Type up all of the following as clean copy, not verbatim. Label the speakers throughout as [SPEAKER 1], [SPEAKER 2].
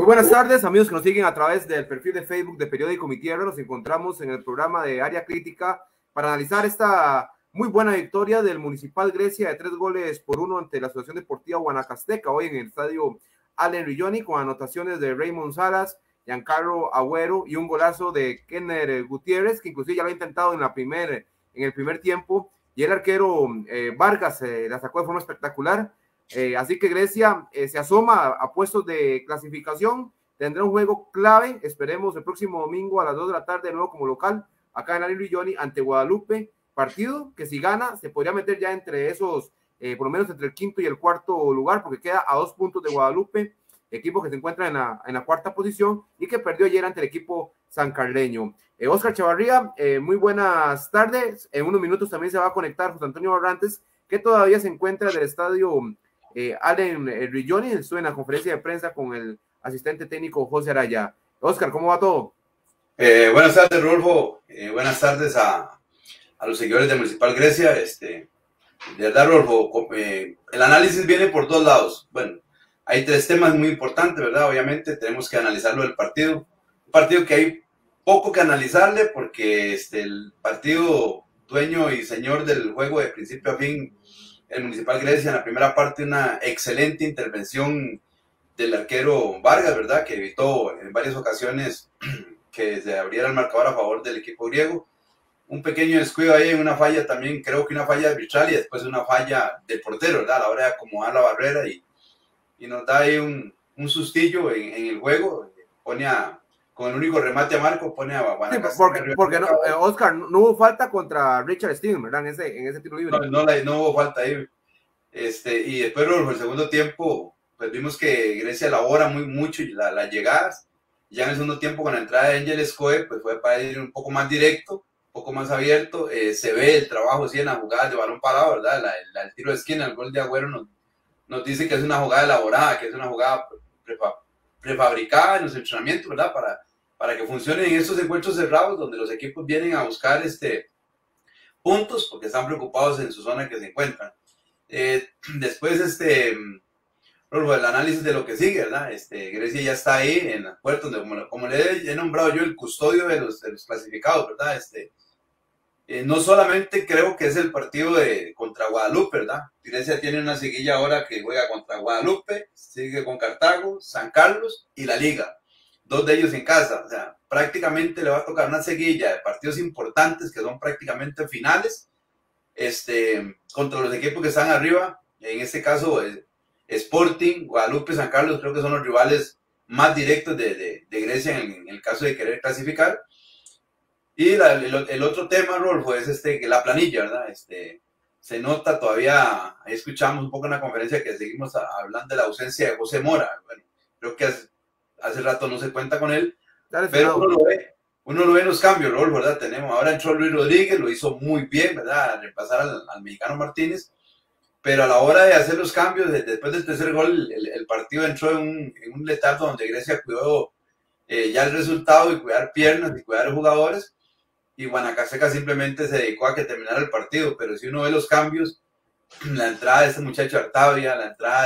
[SPEAKER 1] Muy buenas tardes, amigos que nos siguen a través del perfil de Facebook de Periódico Mi Tierra. Nos encontramos en el programa de Área Crítica para analizar esta muy buena victoria del Municipal Grecia de 3-1 ante la Asociación Deportiva Guanacasteca, hoy en el estadio Allen Rigioni, con anotaciones de Raymond Salas, Giancarlo Agüero y un golazo de Kenner Gutiérrez, que inclusive ya lo ha intentado en el primer tiempo, y el arquero Vargas la sacó de forma espectacular. Así que Grecia se asoma a puestos de clasificación, tendrá un juego clave, esperemos el próximo domingo a las 2 de la tarde, de nuevo como local, acá en Allen Rigioni, ante Guadalupe, partido que si gana se podría meter ya entre esos, por lo menos entre el quinto y el cuarto lugar, porque queda a 2 puntos de Guadalupe, equipo que se encuentra en la cuarta posición y que perdió ayer ante el equipo sancarleño. Oscar Chavarría, muy buenas tardes, en unos minutos también se va a conectar José Antonio Barrantes, que todavía se encuentra del estadio Allen Rigioni, estuve en la conferencia de prensa con el asistente técnico José Araya. Oscar, ¿cómo va todo?
[SPEAKER 2] Buenas tardes, Rodolfo. Buenas tardes a los seguidores de Municipal Grecia. De verdad, Rodolfo, el análisis viene por dos lados. Bueno, hay tres temas muy importantes, ¿verdad? Obviamente tenemos que analizarlo del partido. Un partido que hay poco que analizarle porque el partido dueño y señor del juego de principio a fin, el Municipal Grecia, en la primera parte una excelente intervención del arquero Vargas, ¿verdad? Que evitó en varias ocasiones que se abriera el marcador a favor del equipo griego. Un pequeño descuido ahí, una falla también, creo que una falla arbitral y después una falla del portero, ¿verdad? A la hora de acomodar la barrera y nos da ahí un sustillo en el juego. Pone con el único remate a Marco, pone a
[SPEAKER 1] Guanacasteca. Sí, porque no, Oscar, no hubo falta contra Richard Steven, ¿verdad? En ese tiro libre.
[SPEAKER 2] No hubo falta ahí. Y después, en el segundo tiempo, pues vimos que Grecia elabora mucho las llegadas. Ya en el segundo tiempo, con la entrada de Angel Escoe, pues fue para ir un poco más directo, un poco más abierto. Se ve el trabajo, sí, en las jugadas de balón parado, ¿verdad? El tiro de esquina, el gol de Agüero nos dice que es una jugada elaborada, que es una jugada prefabricada en los entrenamientos, ¿verdad? Para que funcionen en estos encuentros cerrados, donde los equipos vienen a buscar puntos, porque están preocupados en su zona que se encuentran. Después, el análisis de lo que sigue, ¿verdad? Grecia ya está ahí en la puerta, donde, como le he nombrado yo, el custodio de los clasificados, ¿verdad? No solamente creo que es el partido contra Guadalupe, ¿verdad? Grecia tiene una seguilla ahora que juega contra Guadalupe, sigue con Cartago, San Carlos y la Liga. 2 de ellos en casa. O sea, prácticamente le va a tocar una seguilla de partidos importantes que son prácticamente finales, contra los equipos que están arriba. En este caso, Sporting, Guadalupe, San Carlos, creo que son los rivales más directos de Grecia en el caso de querer clasificar. Y el otro tema, Rolfo, es la planilla, ¿verdad? Se nota todavía, ahí escuchamos un poco en la conferencia que seguimos hablando de la ausencia de José Mora. Bueno, creo que hace rato no se cuenta con él, pero uno lo ve en los cambios, Rolfo, ¿verdad? Ahora entró Luis Rodríguez, lo hizo muy bien, ¿verdad? A repasar al mexicano Martínez, pero a la hora de hacer los cambios, después del tercer gol, el partido entró en un letargo donde Grecia cuidó ya el resultado y cuidar piernas y cuidar jugadores, y Guanacasteca simplemente se dedicó a que terminara el partido. Pero si uno ve los cambios, la entrada de este muchacho Artavia, la entrada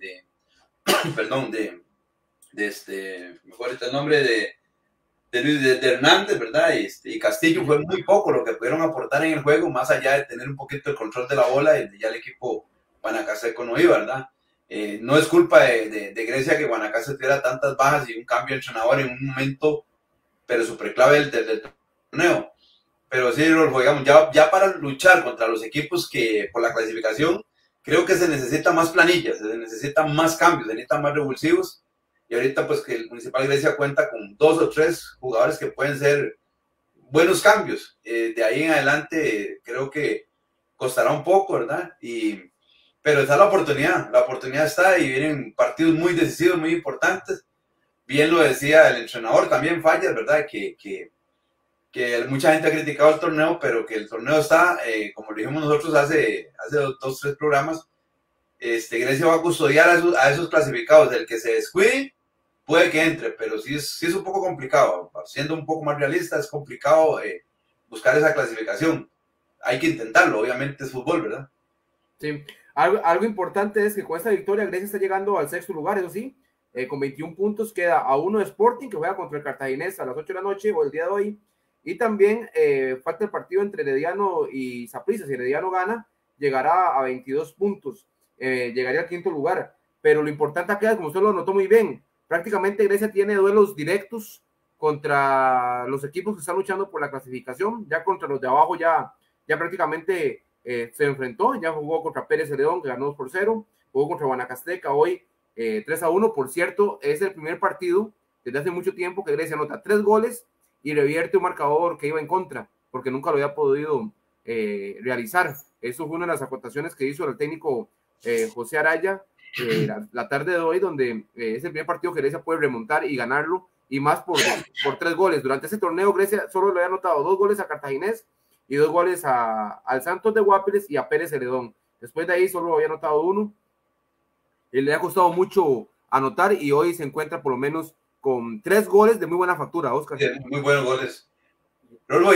[SPEAKER 2] mejor el nombre de Luis de Hernández, ¿verdad? Y Castillo, fue muy poco lo que pudieron aportar en el juego, más allá de tener un poquito el control de la bola, y ya el equipo Guanacasteco no iba, ¿verdad? No es culpa de Grecia que Guanacasteco tuviera tantas bajas y un cambio de entrenador en un momento, pero súper clave del torneo. Pero sí, Rolfo, digamos, ya para luchar contra los equipos que por la clasificación, creo que se necesita más planillas, se necesitan más cambios, se necesitan más revulsivos. Y ahorita pues que el Municipal Grecia cuenta con 2 o 3 jugadores que pueden ser buenos cambios. De ahí en adelante creo que costará un poco, ¿verdad? Pero está la oportunidad está, y vienen partidos muy decisivos, muy importantes. Bien lo decía el entrenador, también Fallas, ¿verdad? Que mucha gente ha criticado el torneo, pero que el torneo está, como lo dijimos nosotros hace 2 o 3 programas, Grecia va a custodiar a esos clasificados. El que se descuide puede que entre, pero sí es un poco complicado. Siendo un poco más realista, es complicado buscar esa clasificación. Hay que intentarlo, obviamente es fútbol, ¿verdad?
[SPEAKER 1] Sí, algo importante es que con esta victoria Grecia está llegando al 6º lugar, eso sí, con 21 puntos, queda a 1 de Sporting, que juega contra el Cartaginés a las 8 de la noche o el día de hoy, y también falta el partido entre Herediano y Saprissa. Si Herediano gana, llegará a 22 puntos, llegaría al quinto lugar, pero lo importante acá, como usted lo notó muy bien, prácticamente Grecia tiene duelos directos contra los equipos que están luchando por la clasificación. Ya contra los de abajo ya prácticamente se enfrentó, ya jugó contra Pérez Celedón, que ganó 2-0, jugó contra Guanacasteca hoy 3-1. Por cierto, es el primer partido desde hace mucho tiempo que Grecia anota 3 goles y revierte un marcador que iba en contra, porque nunca lo había podido realizar. Eso fue una de las acotaciones que hizo el técnico José Araya la tarde de hoy, donde es el primer partido que Grecia puede remontar y ganarlo, y más por 3 goles. Durante ese torneo Grecia solo le había anotado 2 goles a Cartaginés y 2 goles al Santos de Guápiles y a Pérez Celedón. Después de ahí solo había anotado 1. Le ha costado mucho anotar y hoy se encuentra por lo menos con 3 goles de muy buena factura, Oscar.
[SPEAKER 2] Sí, muy buenos goles. Rolbo,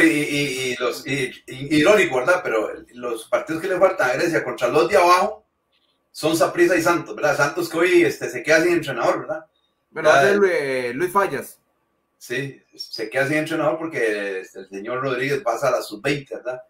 [SPEAKER 2] irónico, ¿verdad? Pero los partidos que le faltan a Grecia contra los de abajo son Saprissa y Santos, ¿verdad? Santos que hoy se queda sin entrenador, ¿verdad?
[SPEAKER 1] Bueno, va a ser Luis Fallas.
[SPEAKER 2] Sí, se queda sin entrenador porque el señor Rodríguez pasa a la sub-20, ¿verdad?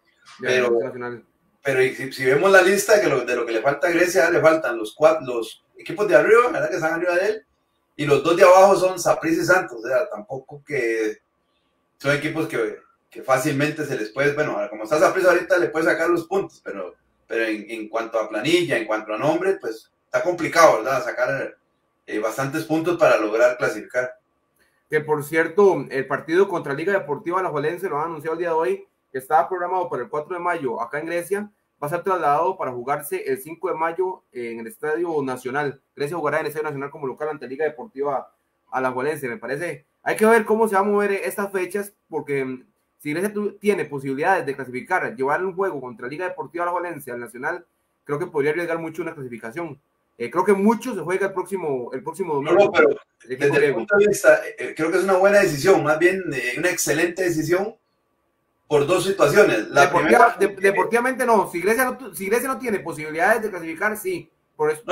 [SPEAKER 2] Pero si vemos la lista de lo que le falta a Grecia, le faltan los equipos de arriba, ¿verdad? Que están arriba de él, y los 2 de abajo son Saprissa y Santos. O sea, tampoco que son equipos que fácilmente se les puede, bueno, como está Saprissa ahorita le puede sacar los puntos, pero en cuanto a planilla, en cuanto a nombre, pues está complicado, ¿verdad? Sacar bastantes puntos para lograr clasificar.
[SPEAKER 1] Que por cierto, el partido contra Liga Deportiva Alajuelense lo han anunciado el día de hoy, que estaba programado para el 4 de mayo acá en Grecia, va a ser trasladado para jugarse el 5 de mayo en el Estadio Nacional. Grecia jugará en el Estadio Nacional como local ante Liga Deportiva Alajuelense. Me parece, hay que ver cómo se va a mover estas fechas, porque si Grecia tiene posibilidades de clasificar, llevar un juego contra Liga Deportiva Alajuelense al Nacional, creo que podría arriesgar mucho una clasificación. Creo que mucho se juega el próximo domingo.
[SPEAKER 2] No, pero desde el punto de vista, creo que es una buena decisión, más bien una excelente decisión por 2 situaciones.
[SPEAKER 1] Deportivamente no. Si Grecia no tiene posibilidades de clasificar, sí. Por eso,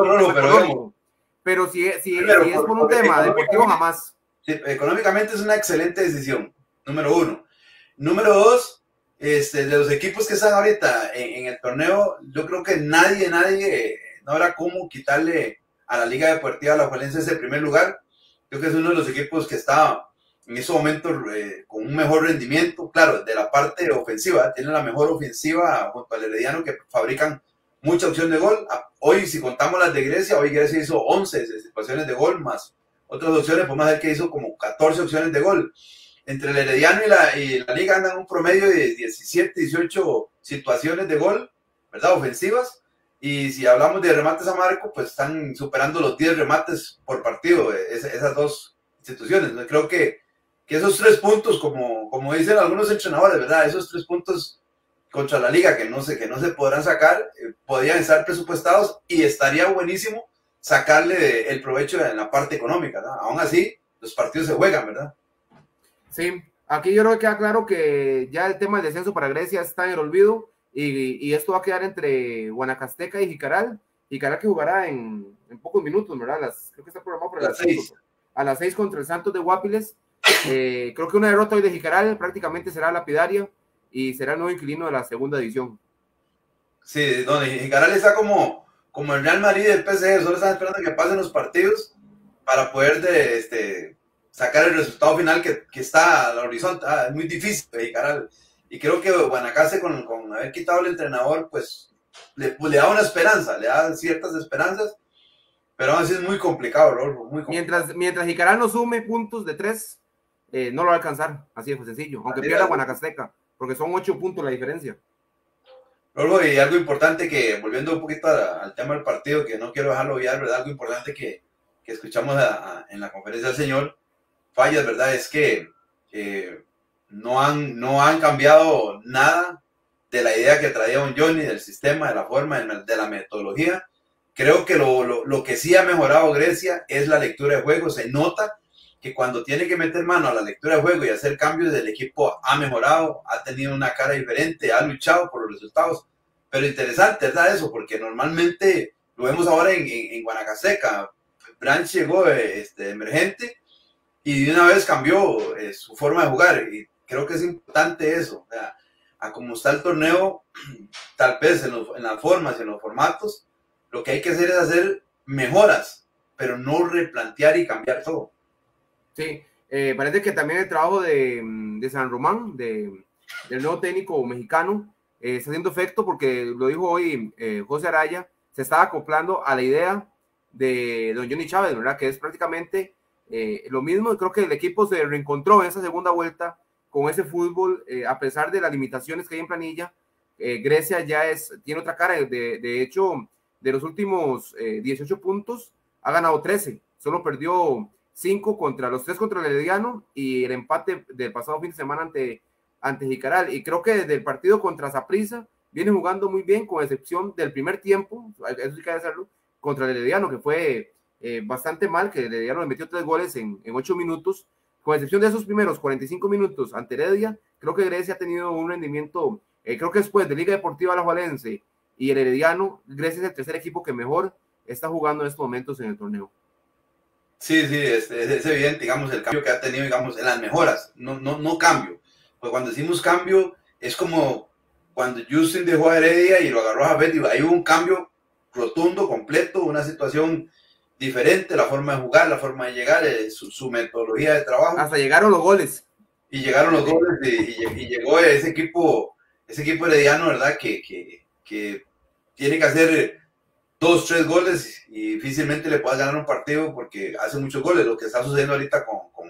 [SPEAKER 1] pero si es por un tema deportivo, jamás.
[SPEAKER 2] Sí, económicamente es una excelente decisión, número 1. Número 2, de los equipos que están ahorita en el torneo, yo creo que nadie no habrá cómo quitarle a la Liga Deportiva Alajuelense ese primer lugar. Creo que es uno de los equipos que está en ese momento con un mejor rendimiento, claro, de la parte ofensiva, tiene la mejor ofensiva junto al Herediano, que fabrican mucha opción de gol. Hoy, si contamos las de Grecia, hoy Grecia hizo 11 situaciones de gol, más otras opciones, podemos ver que hizo como 14 opciones de gol. Entre el Herediano y la Liga andan un promedio de 17, 18 situaciones de gol, ¿verdad? Ofensivas. Y si hablamos de remates a marco, pues están superando los 10 remates por partido, esas 2 instituciones. Creo que esos 3 puntos, como dicen algunos entrenadores, ¿verdad? Esos 3 puntos contra la Liga que no se podrán sacar, podrían estar presupuestados y estaría buenísimo sacarle el provecho en la parte económica, ¿verdad? Aún así, los partidos se juegan, ¿verdad?
[SPEAKER 1] Sí, aquí yo creo que queda claro que ya el tema del descenso para Grecia está en el olvido. Y esto va a quedar entre Guanacasteca y Jicaral. Jicaral que jugará en pocos minutos, ¿verdad? Creo que está programado para las 6. A las 6 contra el Santos de Guápiles. Creo que una derrota hoy de Jicaral prácticamente será lapidaria y será el nuevo inquilino de la segunda división.
[SPEAKER 2] Sí, donde Jicaral está como el Real Madrid del PSG, solo están esperando que pasen los partidos para poder sacar el resultado final que está al horizonte. Es muy difícil de Jicaral. Y creo que Guanacaste con haber quitado el entrenador, pues le da una esperanza, le da ciertas esperanzas, pero aún así es muy complicado, Rolfo, muy complicado.
[SPEAKER 1] Mientras Jicaral no sume puntos de 3, no lo va a alcanzar, así de sencillo, aunque pierda Guanacasteca, porque son 8 puntos la diferencia.
[SPEAKER 2] Rolfo, y algo importante que, volviendo un poquito al tema del partido, que no quiero dejarlo olvidar, ¿verdad? Algo importante que escuchamos en la conferencia del señor Fallas, ¿verdad? Es que no han cambiado nada de la idea que traía un Johnny, del sistema, de la forma, de la metodología. Creo que lo que sí ha mejorado Grecia es la lectura de juego. Se nota que cuando tiene que meter mano a la lectura de juego y hacer cambios, el equipo ha mejorado, ha tenido una cara diferente, ha luchado por los resultados. Pero interesante, ¿verdad? Eso, porque normalmente lo vemos ahora en Guanacasteca. Branch llegó emergente y de una vez cambió su forma de jugar, y creo que es importante eso. O sea, a como está el torneo, tal vez en las formas y en los formatos, lo que hay que hacer es hacer mejoras, pero no replantear y cambiar todo.
[SPEAKER 1] Sí, parece que también el trabajo de San Román, del nuevo técnico mexicano, está haciendo efecto, porque lo dijo hoy José Araya, se estaba acoplando a la idea de don Johnny Chávez, ¿verdad? Que es prácticamente lo mismo. Creo que el equipo se reencontró en esa segunda vuelta con ese fútbol, a pesar de las limitaciones que hay en planilla. Grecia ya tiene otra cara. De hecho, de los últimos 18 puntos, ha ganado 13, solo perdió 5 contra los 3 contra el Herediano y el empate del pasado fin de semana ante Jicaral. Y creo que desde el partido contra Saprissa viene jugando muy bien, con excepción del primer tiempo, eso sí que hay que hacerlo, contra el Herediano, que fue bastante mal, que el Herediano le metió 3 goles en 8 minutos. Con excepción de esos primeros 45 minutos ante Heredia, creo que Grecia ha tenido un rendimiento, creo que después de Liga Deportiva Alajuelense y el Herediano, Grecia es el tercer equipo que mejor está jugando en estos momentos en el torneo.
[SPEAKER 2] Sí, es evidente, digamos, el cambio que ha tenido, digamos, en las mejoras, no cambio. Pues cuando decimos cambio, es como cuando Justin dejó a Heredia y lo agarró a Javier, ahí hubo un cambio rotundo, completo, una situación diferente, la forma de jugar, la forma de llegar, su metodología de trabajo.
[SPEAKER 1] Hasta llegaron los goles.
[SPEAKER 2] Y llegaron los goles y llegó ese equipo herediano, ¿verdad? Que tiene que hacer 2, 3 goles y difícilmente le puedas ganar un partido porque hace muchos goles. Lo que está sucediendo ahorita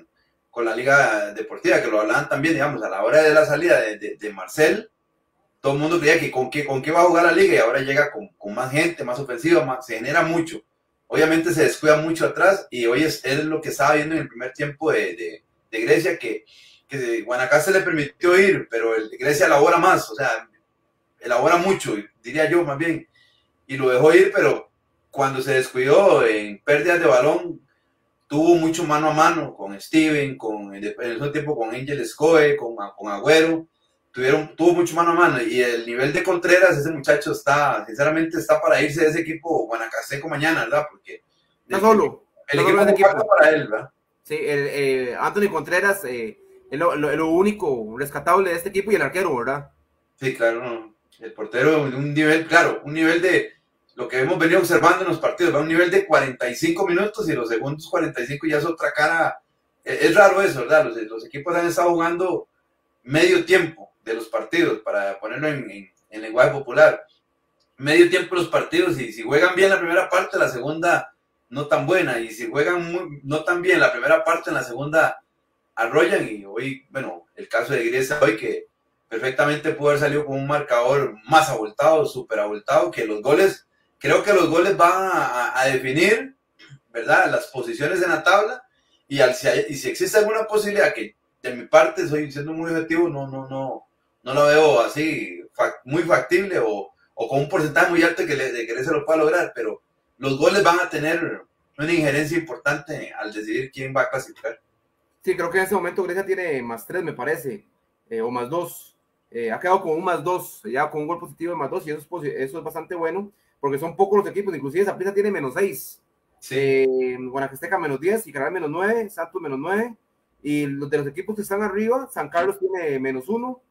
[SPEAKER 2] con la Liga Deportiva, que lo hablaban también, digamos, a la hora de la salida de Marcel, todo el mundo creía que con qué va a jugar la Liga, y ahora llega con más gente, más ofensiva, se genera mucho. Obviamente se descuida mucho atrás, y hoy es lo que estaba viendo en el primer tiempo de Grecia, que Guanacaste le permitió ir, pero el de Grecia elabora más, o sea, elabora mucho, diría yo más bien, y lo dejó ir, pero cuando se descuidó en pérdidas de balón, tuvo mucho mano a mano con Steven, en el mismo tiempo con Angel Escoe, con Agüero, tuvo mucho mano a mano, y el nivel de Contreras, ese muchacho sinceramente está para irse de ese equipo guanacasteco mañana, ¿verdad? Porque
[SPEAKER 1] está solo.
[SPEAKER 2] El equipo es para él, ¿verdad?
[SPEAKER 1] Sí, Anthony Contreras es lo único rescatable de este equipo, y el arquero, ¿verdad?
[SPEAKER 2] Sí, claro, no. El portero, un nivel de lo que hemos venido observando en los partidos, va a un nivel de 45 minutos, y los segundos 45 ya es otra cara. Es raro eso, ¿verdad? Los equipos han estado jugando medio tiempo de los partidos, para ponerlo en lenguaje popular. Medio tiempo de los partidos, y si juegan bien la primera parte, la segunda no tan buena, y si juegan no tan bien la primera parte, en la segunda arrollan. Y hoy, bueno, el caso de Grecia hoy, que perfectamente pudo haber salido con un marcador más abultado, súper abultado, que los goles, creo que los goles van a definir, ¿verdad?, las posiciones en la tabla, y si existe alguna posibilidad, que de mi parte, soy siendo muy objetivo, no lo veo así muy factible, o con un porcentaje muy alto de que se lo pueda lograr, pero los goles van a tener una injerencia importante al decidir quién va a clasificar.
[SPEAKER 1] Sí, creo que en este momento Grecia tiene +3, me parece, o +2. Ha quedado con un +2, ya con un gol positivo de +2, y eso es bastante bueno, porque son pocos los equipos. Inclusive Saprissa tiene -6.
[SPEAKER 2] Sí.
[SPEAKER 1] Guanacasteca -10, Jicaral -9, Santos -9, y de los equipos que están arriba, San Carlos tiene -1,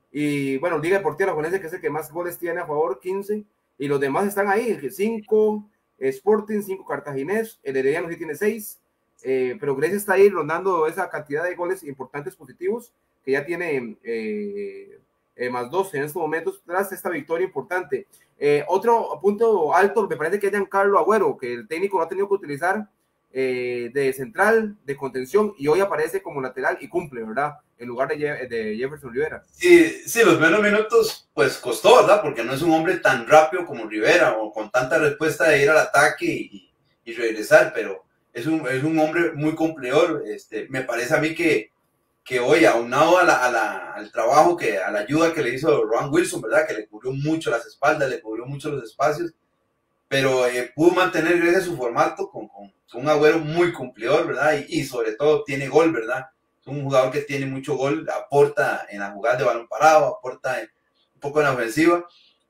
[SPEAKER 1] y bueno, Liga Deportiva Alajuelense, que es el que más goles tiene a favor, 15, y los demás están ahí, 5 Sporting, 5 Cartaginés, el Herediano sí tiene 6, pero Grecia está ahí rondando esa cantidad de goles importantes positivos, que ya tiene +2 en estos momentos, tras esta victoria importante. Otro punto alto, me parece que es Giancarlo Agüero, que el técnico lo ha tenido que utilizar de central, de contención, y hoy aparece como lateral y cumple, ¿verdad?, en lugar de Jefferson Rivera.
[SPEAKER 2] Sí, los primeros minutos pues costó, ¿verdad?, porque no es un hombre tan rápido como Rivera, o con tanta respuesta de ir al ataque y regresar, pero es un hombre muy cumplidor. Me parece a mí que hoy, aunado al trabajo, a la ayuda que le hizo Ron Wilson, ¿verdad?, que le cubrió mucho las espaldas, le cubrió mucho los espacios, pero pudo mantener gracias a su formato con un Agüero muy cumplidor, ¿verdad? Y sobre todo tiene gol, ¿verdad? Es un jugador que tiene mucho gol, aporta en la jugada de balón parado, aporta un poco en la ofensiva,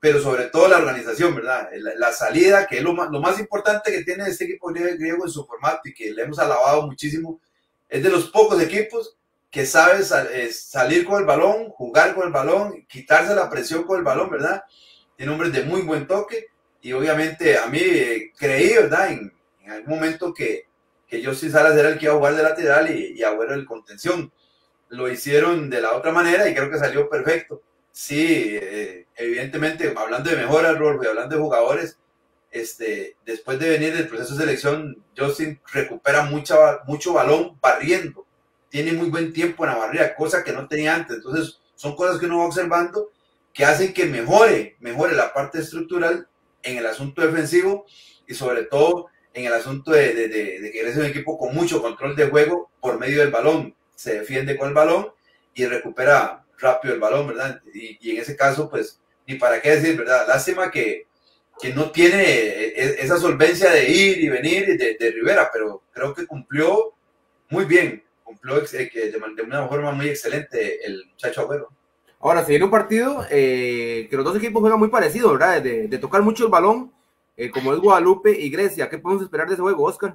[SPEAKER 2] pero sobre todo la organización, ¿verdad? La salida, que es lo más importante que tiene este equipo griego en su formato y que le hemos alabado muchísimo, es de los pocos equipos que sabe salir con el balón, jugar con el balón, quitarse la presión con el balón, ¿verdad? Tiene hombres de muy buen toque y obviamente a mí creí, ¿verdad? En algún momento que Jussi Salas era el que iba a jugar de lateral y Agüero el contención. Lo hicieron de la otra manera y creo que salió perfecto. Sí, evidentemente, hablando de mejoras, Rolfo, y hablando de jugadores, después de venir del proceso de selección, Justin recupera mucho balón barriendo. Tiene muy buen tiempo en la barrida, cosa que no tenía antes. Entonces, son cosas que uno va observando que hacen que mejore la parte estructural en el asunto defensivo y sobre todo en el asunto de que eres un equipo con mucho control de juego por medio del balón. Se defiende con el balón y recupera rápido el balón, ¿verdad? Y en ese caso, pues, ni para qué decir, ¿verdad? Lástima que no tiene esa solvencia de ir y venir de Rivera, pero creo que cumplió muy bien, cumplió de una forma muy excelente el muchacho Agüero.
[SPEAKER 1] Ahora, se viene un partido que los dos equipos juegan muy parecido, ¿verdad? De tocar mucho el balón, como es Guadalupe y Grecia. ¿Qué podemos esperar de ese juego, Oscar?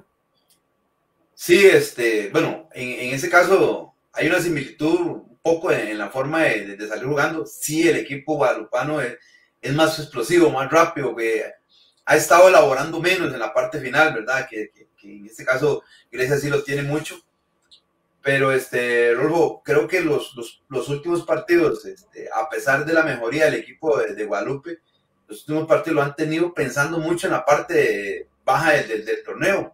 [SPEAKER 2] Sí, bueno, en ese caso hay una similitud un poco en la forma de salir jugando. Sí, el equipo guadalupano es más explosivo, más rápido, que ha estado elaborando menos en la parte final, ¿verdad? Que en este caso Grecia sí lo tiene mucho. Pero, Rolfo, creo que los últimos partidos, a pesar de la mejoría del equipo de Guadalupe, los últimos partidos lo han tenido pensando mucho en la parte baja del torneo.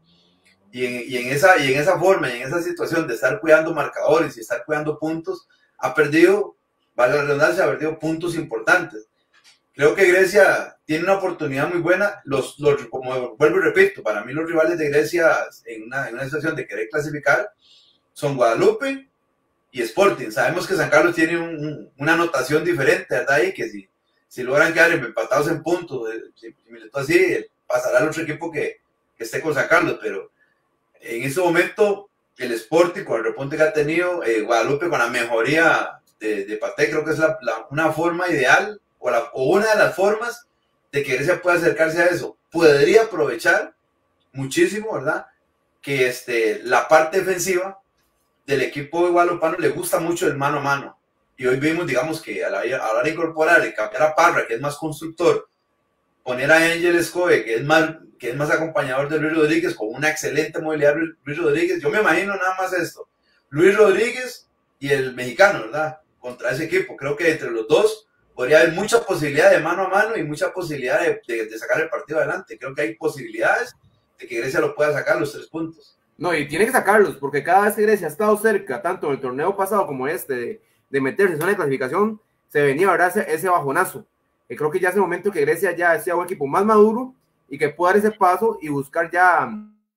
[SPEAKER 2] Y en esa forma, y en esa situación de estar cuidando marcadores y estar cuidando puntos, ha perdido, vale la redundancia, ha perdido puntos importantes. Creo que Grecia tiene una oportunidad muy buena. Como vuelvo y repito, para mí los rivales de Grecia en una situación de querer clasificar son Guadalupe y Sporting. Sabemos que San Carlos tiene una anotación diferente, ¿verdad? Y que si logran quedar empatados en puntos, así, pasará al otro equipo que esté con San Carlos, pero en ese momento el Sporting con el repunte que ha tenido, Guadalupe con la mejoría de Paté, creo que es una forma ideal o una de las formas de que Grecia pueda acercarse a eso. Podría aprovechar muchísimo, ¿verdad? Que la parte defensiva del equipo de Guadalupano le gusta mucho el mano a mano. Y hoy vimos, digamos, que a la hora de incorporar y cambiar a Parra, que es más constructor, poner a Ángel Escobe, que es más acompañador de Luis Rodríguez, con una excelente movilidad Luis Rodríguez. Yo me imagino nada más esto. Luis Rodríguez y el mexicano, ¿verdad? Contra ese equipo. Creo que entre los dos podría haber mucha posibilidad de mano a mano y mucha posibilidad de sacar el partido adelante. Creo que hay posibilidades de que Grecia lo pueda sacar los 3 puntos.
[SPEAKER 1] No, y tiene que sacarlos, porque cada vez que Grecia ha estado cerca, tanto en el torneo pasado como de meterse en zona de clasificación, se venía, ¿verdad? Ese bajonazo. Creo que ya es el momento que Grecia ya sea un equipo más maduro y que pueda dar ese paso y buscar ya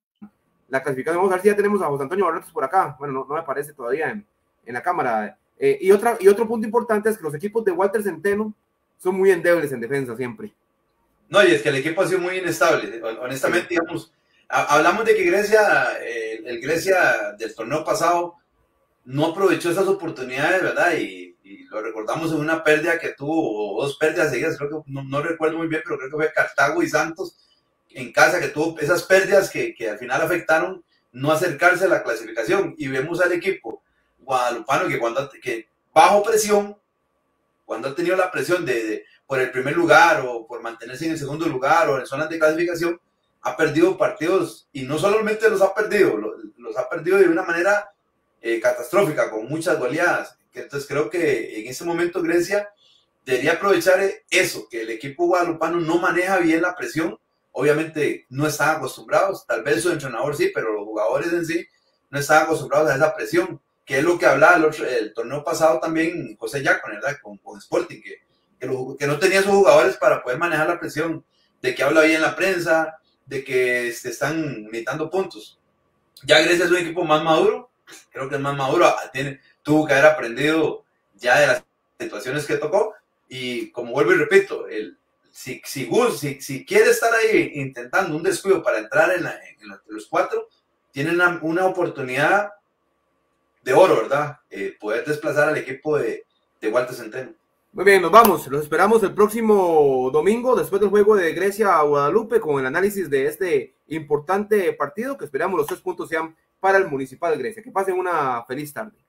[SPEAKER 1] la clasificación. Vamos a ver si ya tenemos a José Antonio Barretos por acá. Bueno, no me aparece todavía en la cámara. Y otro punto importante es que los equipos de Walter Centeno son muy endebles en defensa siempre.
[SPEAKER 2] No, y es que el equipo ha sido muy inestable. Honestamente, digamos, hablamos de que Grecia, el Grecia del torneo pasado, no aprovechó esas oportunidades, ¿verdad? Y lo recordamos en una pérdida que tuvo, o 2 pérdidas seguidas, creo que no recuerdo muy bien, pero creo que fue Cartago y Santos en casa, que tuvo esas pérdidas que al final afectaron no acercarse a la clasificación. Y vemos al equipo guadalupano que bajo presión, cuando ha tenido la presión por el primer lugar o por mantenerse en el segundo lugar o en zonas de clasificación, ha perdido partidos y no solamente los ha perdido de una manera catastrófica, con muchas goleadas. Entonces creo que en ese momento Grecia debería aprovechar eso, que el equipo guadalupano no maneja bien la presión. Obviamente no están acostumbrados, tal vez su entrenador sí, pero los jugadores en sí no están acostumbrados a esa presión, que es lo que hablaba el torneo pasado también José Yacon, ¿verdad? Con Sporting, que no tenía sus jugadores para poder manejar la presión, de que habla bien la prensa, de que están necesitando puntos. Ya Grecia es un equipo más maduro, creo que es más maduro, tuvo que haber aprendido ya de las situaciones que tocó, y como vuelvo y repito, si quiere estar ahí intentando un descuido para entrar en los 4, tienen una oportunidad de oro, ¿verdad? Poder desplazar al equipo de Walter Centeno.
[SPEAKER 1] Muy bien, nos vamos. Los esperamos el próximo domingo, después del juego de Grecia a Guadalupe, con el análisis de este importante partido, que esperamos los 3 puntos sean para el Municipal Grecia. Que pasen una feliz tarde.